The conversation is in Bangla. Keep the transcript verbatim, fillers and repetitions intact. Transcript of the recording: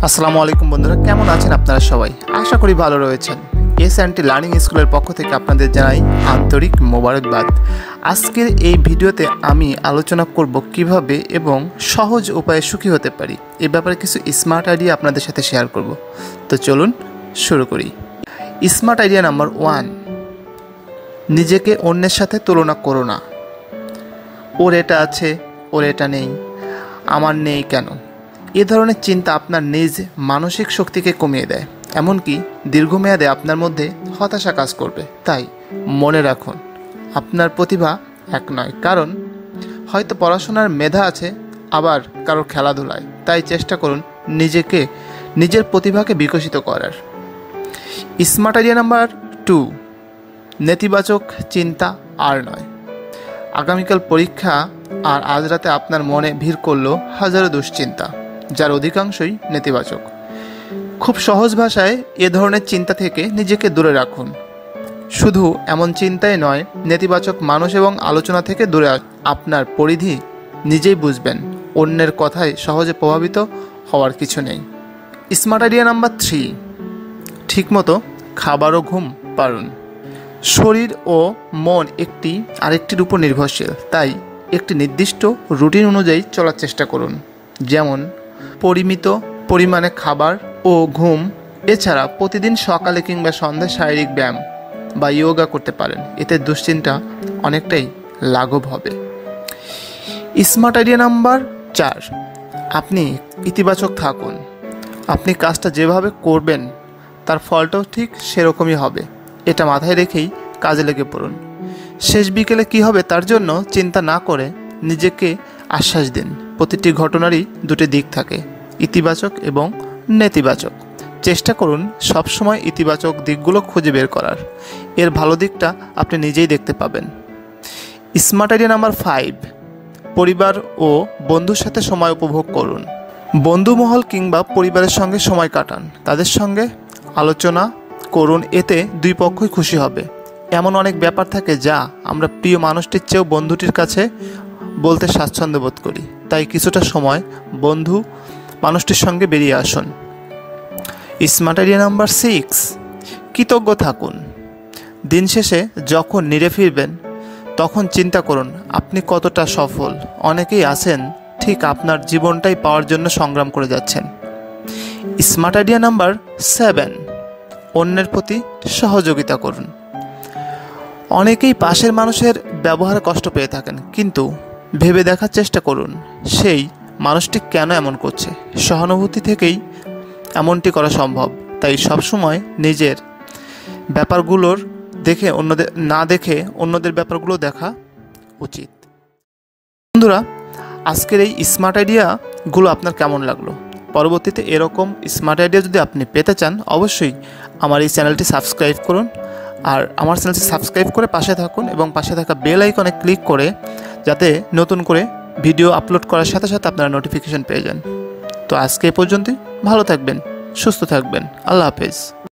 আসসালামু আলাইকুম বন্ধুরা, কেমন আছেন আপনারা সবাই? আশা করি ভালো রয়েছেন। এস অ্যান্ড টি লার্নিং স্কুলের পক্ষ থেকে আপনাদের জানাই আন্তরিক মোবারকবাদ। আজকের এই ভিডিওতে আমি আলোচনা করব কিভাবে এবং সহজ উপায়ে সুখী হতে পারি। এ ব্যাপারে কিছু স্মার্ট আইডিয়া আপনাদের সাথে শেয়ার করব। তো চলুন শুরু করি। স্মার্ট আইডিয়া নাম্বার ওয়ান, নিজেকে অন্যের সাথে তুলনা করো না। ওর এটা আছে, ওর এটা নেই, আমার নেই কেন? এ ধরনের চিন্তা আপনার নিজ মানসিক শক্তিকে কমিয়ে দেয়, এমনকি দীর্ঘমেয়াদে আপনার মধ্যে হতাশা কাজ করবে। তাই মনে রাখুন, আপনার প্রতিভা এক নয়। কারণ হয়তো পড়াশোনার মেধা আছে, আবার কারোর খেলাধুলায়। তাই চেষ্টা করুন নিজেকে, নিজের প্রতিভাকে বিকশিত করার। স্মার্ট আইডিয়া নাম্বার টু, নেতিবাচক চিন্তা আর নয়। আগামীকাল পরীক্ষা, আর আজ রাতে আপনার মনে ভিড় করলো হাজারো দুশ্চিন্তা, যার অধিকাংশই নেতিবাচক। খুব সহজ ভাষায় এ ধরনের চিন্তা থেকে নিজেকে দূরে রাখুন। শুধু এমন চিন্তাই নয়, নেতিবাচক মানুষ এবং আলোচনা থেকে দূরে আপনার পরিধি নিজেই বুঝবেন। অন্যের কথায় সহজে প্রভাবিত হওয়ার কিছু নেই। স্মার্ট আইডিয়া নাম্বার থ্রি, ঠিকমতো খাবার ও ঘুম পারুন। শরীর ও মন একটি আরেকটির উপর নির্ভরশীল, তাই একটি নির্দিষ্ট রুটিন অনুযায়ী চলার চেষ্টা করুন। যেমন পরিমিত পরিমাণে খাবার ও ঘুম। এছাড়া প্রতিদিন সকালে কিংবা সন্ধ্যায় শারীরিক ব্যায়াম বা যোগা করতে পারেন। এতে দুশ্চিন্তা অনেকটাই লাঘব হবে। স্মার্ট আইডিয়া নাম্বার চার, আপনি ইতিবাচক থাকুন। আপনি কাজটা যেভাবে করবেন তার ফলটাও ঠিক সেরকমই হবে, এটা মাথায় রেখেই কাজে লেগে পড়ুন। শেষ বিকেলে কী হবে তার জন্য চিন্তা না করে নিজেকে আশ্বাস দিন, প্রতিটি ঘটনারই দুটি দিক থাকে, ইতিবাচক এবং নেতিবাচক। চেষ্টা করুন সবসময় ইতিবাচক দিকগুলো খুঁজে বের করার। এর ভালো দিকটা আপনি নিজেই দেখতে পাবেন। স্মার্ট আইডিয়া নাম্বার ফাইভ, পরিবার ও বন্ধুর সাথে সময় উপভোগ করুন। বন্ধুমহল কিংবা পরিবারের সঙ্গে সময় কাটান, তাদের সঙ্গে আলোচনা করুন, এতে দুই পক্ষই খুশি হবে। এমন অনেক ব্যাপার থাকে যা আমরা প্রিয় মানুষটির চেয়েও বন্ধুটির কাছে বলতে স্বাচ্ছন্দ্য বোধ করি। তাই কিছুটা সময় বন্ধু মানুষটির সঙ্গে বেরিয়ে আসুন। স্মার্ট আইডিয়া নাম্বার সিক্স, কৃতজ্ঞ থাকুন। দিন শেষে যখন নিরে ফিরবেন তখন চিন্তা করুন আপনি কতটা সফল। অনেকেই আছেন ঠিক আপনার জীবনটাই পাওয়ার জন্য সংগ্রাম করে যাচ্ছেন। স্মার্ট আইডিয়া নাম্বার সেভেন, অন্যের প্রতি সহযোগিতা করুন। অনেকেই পাশের মানুষের ব্যবহারে কষ্ট পেয়ে থাকেন, কিন্তু ভেবে দেখার চেষ্টা করুন সেই মানুষটি কেন এমন করছে। সহানুভূতি থেকেই এমনটি করা সম্ভব। তাই সবসময় নিজের ব্যাপারগুলোর দেখে অন্যদের না দেখে অন্যদের ব্যাপারগুলো দেখা উচিত। বন্ধুরা, আজকের এই স্মার্ট আইডিয়াগুলো আপনার কেমন লাগলো? পরবর্তীতে এরকম স্মার্ট আইডিয়া যদি আপনি পেতে চান, অবশ্যই আমার এই চ্যানেলটি সাবস্ক্রাইব করুন। আর আমার চ্যানেলটি সাবস্ক্রাইব করে পাশে থাকুন এবং পাশে থাকা বেল আইকনে ক্লিক করে যাতে নতুন করে ভিডিও আপলোড করার সাথে সাথে আপনারা নোটিফিকেশন পেয়ে যান। তো আজকে এই পর্যন্তই। ভালো থাকবেন, সুস্থ থাকবেন। আল্লাহ হাফেজ।